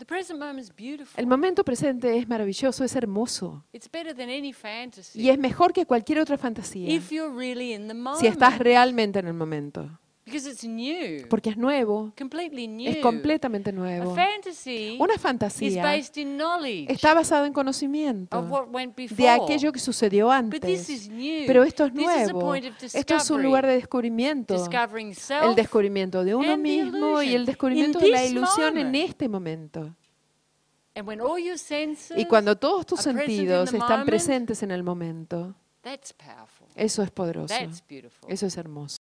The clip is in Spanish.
present moment is beautiful. El momento presente es maravilloso, es hermoso. It's better than any fantasy. Y es mejor que cualquier otra fantasía. If you're really in the Si estás moment. realmente en el momento. Because it's new. Porque es nuevo. Completely new. Es completamente A nuevo. fantasy Una is fantasía based in knowledge está basada en conocimiento of what went before. de aquello que sucedió But this antes. is new. Pero esto es This is a nuevo. point of Esto es un lugar de descubrimiento. discovering El self descubrimiento de uno and the mismo y illusion el descubrimiento in de la this ilusión en moment. este momento. And when all your senses Y cuando todos tus are present in sentidos the están moment, presentes en el momento, that's powerful. eso es poderoso. That's beautiful. Eso es hermoso.